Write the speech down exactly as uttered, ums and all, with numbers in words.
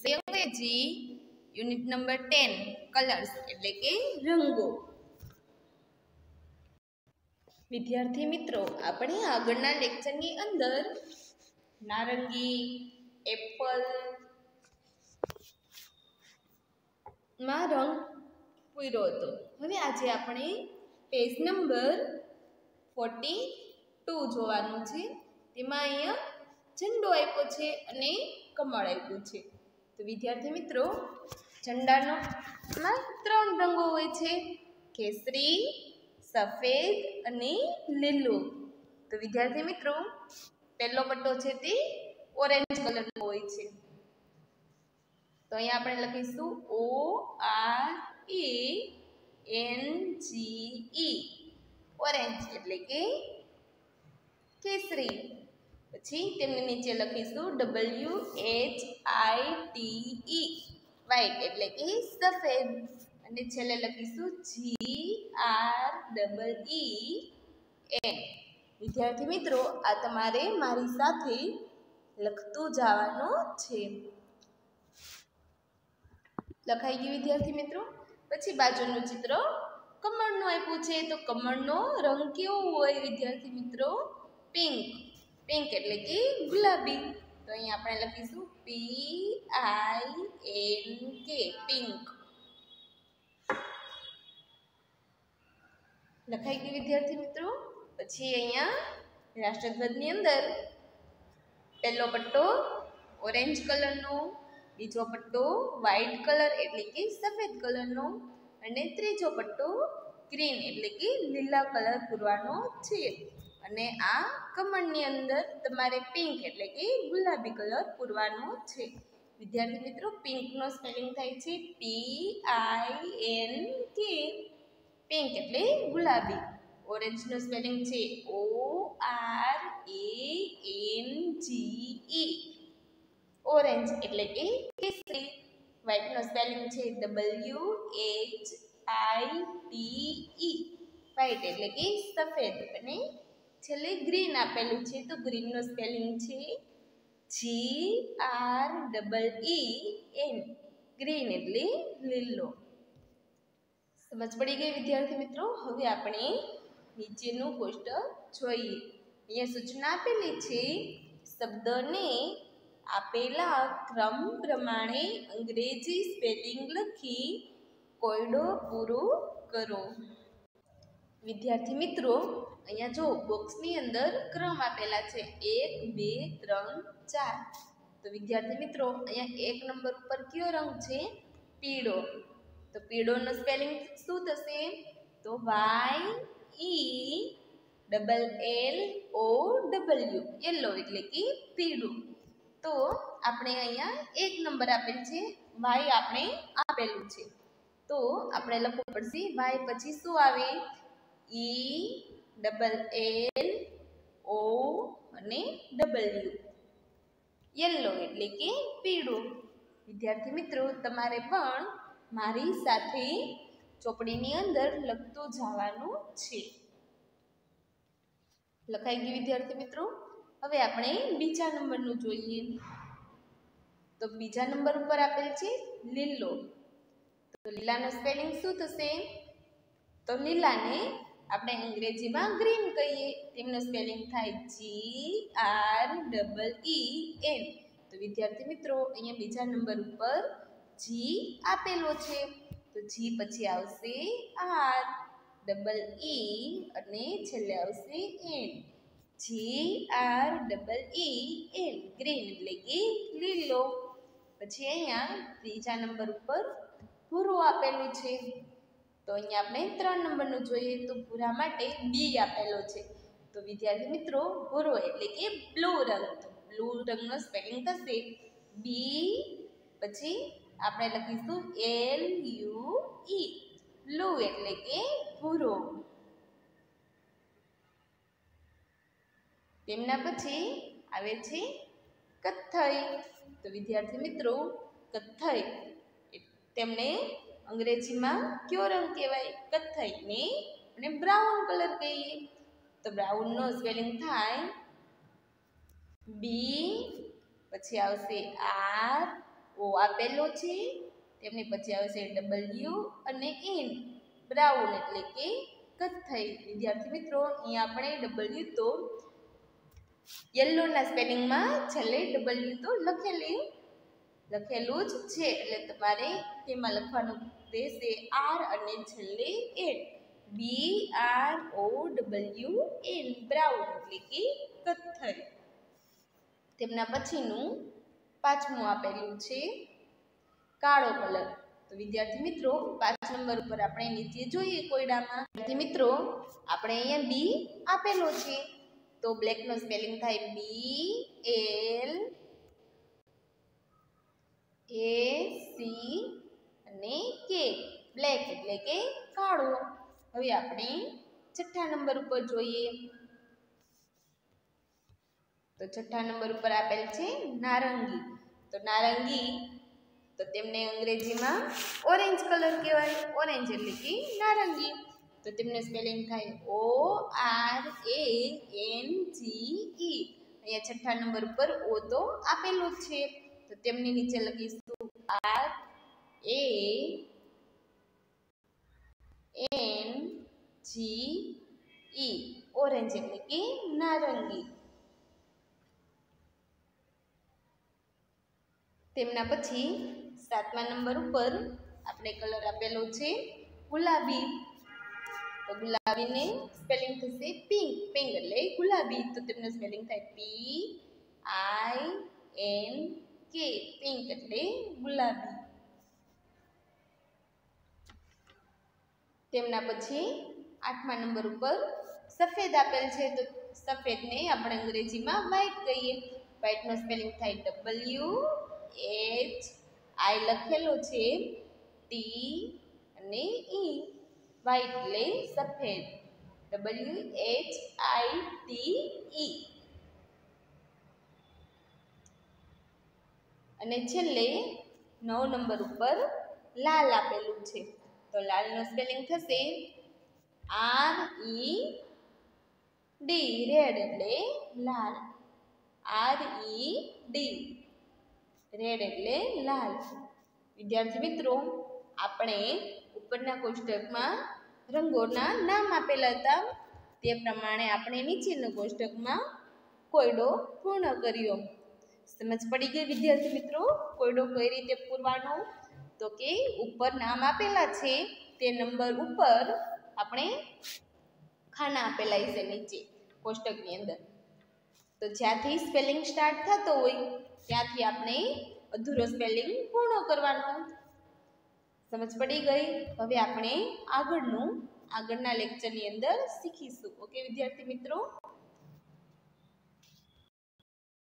અંગ્રેજી unit number ten colours એટલે કે રંગો। વિદ્યાર્થી મિત્રો, આપણે આગળના લેક્ચરની અંદર નારંગી, એપલ માં રંગ પૂર્યો હતો। હવે આજે આપણે પેજ નંબર ફોર્ટી ટુ જોવાનું છે। તેમાં અહીંયા ઝંડો આપ્યો છે અને કમળ આપ્યું છે। તો વિદ્યાર્થી મિત્રો, ઝંડામાં ત્રણ રંગો હોય છે, કેસરી, સફેદ અને લીલો। તો વિદ્યાર્થી મિત્રો, પહેલો પટ્ટો છે તે ઓરેન્જ કલરનો હોય છે। તો અહીંયા આપણે લખીશું O R A N G E, orange એટલે કે કેસરી। પછી તેમની નીચે લખીશું W H I T E, white એટલે કે સફેદ। અને છેલ્લે લખીશું G R double E N. વિદ્યાર્થી મિત્રો, આ તમારે મારી સાથે લખતું જવાનું છે। લખાઈ ગયું વિદ્યાર્થી મિત્રો? પછી બાજુનું ચિત્ર કમળનું આપ્યું છે। તો કમળનો રંગ કેવો હોય વિદ્યાર્થી મિત્રો? પિંક, પિંક એટલે કે ગુલાબી। તો અહીંયા આપણે લખીશું પી આઈ એન કે, પિંક। લખાઈ ગયું વિદ્યાર્થી મિત્રો? પછી અહીંયા રાષ્ટ્રધ્વજની અંદર પહેલો પટ્ટો ઓરેન્જ કલરનો, બીજો પટ્ટો વ્હાઈટ કલર એટલે કે સફેદ કલરનો અને ત્રીજો પટ્ટો ગ્રીન એટલે કે લીલા કલર પૂરવાનો છે। અને આ કમળની અંદર તમારે પિંક એટલે કે ગુલાબી કલર પૂરવાનો છે। વિદ્યાર્થી મિત્રો, પિંકનો સ્પેલિંગ થાય છે પી આઈ એન કે, પિંક એટલે ગુલાબી। ઓરેન્જનો સ્પેલિંગ છે O R A N G E, orange એટલે કે કેસરી। વ્હાઈટનો સ્પેલિંગ છે W H I T E, white એટલે કે સફેદ। અને છેલ્લે ગ્રીન આપેલું છે, તો ગ્રીનનો સ્પેલિંગ છે G R double E N, green એટલે લીલો। સમજ પડી ગઈ વિદ્યાર્થી મિત્રો? હવે આપણે નીચેનું કોષ્ટક જોઈએ। અહીંયા સૂચના આપેલી છે, શબ્દને આપેલા ક્રમ પ્રમાણે અંગ્રેજી સ્પેલિંગ લખી કોયડો પૂરો કરો। વિદ્યાર્થી મિત્રો, અહીંયા જો બોક્સની અંદર ક્રમ આપેલા છે એક, બે, ત્રણ, ચાર। તો વિદ્યાર્થી મિત્રો, અહીંયા એક નંબર ઉપર કયો રંગ છે? પીળો। તો પીળોનો સ્પેલિંગ શું થશે? તો Y E double L O W, yellow એટલે કે પીળું। તો આપણે અહીંયા એક નંબર આપેલ છે, વાય આપણે આપેલું છે, તો આપણે લખવું પડશે વાય પછી શું આવે? ઈ ડબલ એલ ઓ અને ડબલ્યુ, યલો એટલે કે પીળું। વિદ્યાર્થી મિત્રો, તમારે પણ મારી સાથે ચોપડીની અંદર લખતું જવાનું છે। લખાઈ ગયું વિદ્યાર્થી મિત્રો? હવે આપણે બીજા નંબરનું જોઈએ। તો બીજા નંબર ઉપર આપેલ છે લીલો। તો લીલાનો સ્પેલિંગ શું થશે? તો લીલાને આપણે અંગ્રેજીમાં ગ્રીન કહીએ, તેમનો સ્પેલિંગ થાય G R double E N. તો વિદ્યાર્થી મિત્રો, અહીંયા બીજા નંબર ઉપર જી આપેલો છે, તો જી પછી આવશે આર ડબલ ઈ અને છેલ્લે આવશે N, G R double E N, green એટલે કે લીલો। પછી અહીંયા ત્રીજા નંબર ઉપર ભૂરો આપેલું છે। તો અહીંયા આપણે ત્રણ નંબરનું જોઈએ, તો ભૂરા માટે બી આપેલો છે। તો વિદ્યાર્થી મિત્રો, ભૂરો એટલે કે બ્લુ રંગ, તો બ્લુ રંગનો સ્પેલિંગ થશે બી પછી આપણે લખીશું એલ યુ ઈ, બ્લુ એટલે કે ભૂરો। તેમના પછી આવે છે કથ્થઈ। તો વિદ્યાર્થી મિત્રો, કથ્થઈ તેમને અંગ્રેજીમાં કયો રંગ કહેવાય? કથ્થઈને અને બ્રાઉન કલર કહીએ। તો બ્રાઉનનો સ્પેલિંગ થાય બી પછી આવશે આર ઓ આપેલો છે, તેમની પછી આવશે ડબલ્યુ અને એન બ્રાઉન એટલે કે કથ્થઈ. વિદ્યાર્થી મિત્રો અહીંયા આપણે ડબલ્યુ તો યલોના સ્પેલિંગમાં છેલ્લે ડબલ્યુ તો લખેલી લખેલું જ છે, એટલે તમારે તેમાં લખવાનું રહેશે આર અને છેલ્લે N. B R O W N brown એટલે કે કથ્થઈ. તેમના પછીનું પાંચમું આપેલું છે કાળો કલર. તો વિદ્યાર્થી મિત્રો પાંચ નંબર ઉપર આપણે નીચે જોઈએ કોયડામાં. વિદ્યાર્થી મિત્રો આપણે અહીંયા બી આપેલો છે, તો બ્લેક નો સ્પેલિંગ થાય બી એલ એ સી અને કે, બ્લેક એટલે કે કાળો. હવે આપણે છઠ્ઠા નંબર ઉપર જોઈએ. તો છઠ્ઠા નંબર ઉપર આપેલ છે નારંગી. તો નારંગી તો તેમને અંગ્રેજીમાં ઓરેન્જ કલર કહેવાય. ઓરેન્જ એટલે કે નારંગી. તો તેમનું સ્પેલિંગ થાય ઓ આર એ એન જી ઈ. અહીંયા છઠ્ઠા નંબર ઉપર ઓ તો આપેલો જ છે, તો તેમની નીચે લખીશું R A N G E, orange એટલે કે નારંગી. તેમના પછી સાતમા નંબર ઉપર આપણે કલર આપેલો છે ગુલાબી. તો ગુલાબીને સ્પેલિંગ થશે પિંક. પિંક એટલે ગુલાબી. તો તેમનું સ્પેલિંગ થાય પી આઈ એન કે, પિંક એટલે ગુલાબી. તેમના પછી આઠમા નંબર ઉપર સફેદ આપેલ છે, તો સફેદને આપણે અંગ્રેજીમાં વ્હાઈટ કહીએ. વ્હાઈટનો સ્પેલિંગ થાય ડબલ્યુ એચ આઈ લખેલો છે ટી અને ઈ, વ્હાઈટ એટલે સફેદ. W H I T E. અને છેલ્લે નવ નંબર ઉપર લાલ આપેલું છે, તો લાલનો સ્પેલિંગ થશે આર ઈ ડી, રેડ એટલે લાલ. આર ઈ ડી, રેડ એટલે લાલ. વિદ્યાર્થી મિત્રો આપણે ઉપરના કોષ્ટકમાં રંગોના નામ આપેલા હતા, તે પ્રમાણે આપણે નીચેના કોષ્ટકમાં કોયડો પૂર્ણ કર્યો. સમજ પડી ગઈ વિદ્યાર્થી મિત્રો કોયડો કઈ રીતે પૂરવાનો? તો કે ઉપર નામ આપેલા છે તે નંબર ઉપર આપણે ખાના આપેલા છે નીચે કોષ્ટકની અંદર. તો જ્યાંથી સ્પેલિંગ સ્ટાર્ટ થતો હોય ત્યાંથી આપણે અધૂરો સ્પેલિંગ પૂર્ણ કરવાનો. સમજ પડી ગઈ? હવે આપણે આગળનું આગળના લેક્ચરની અંદર શીખીશું. ઓકે વિદ્યાર્થી મિત્રો.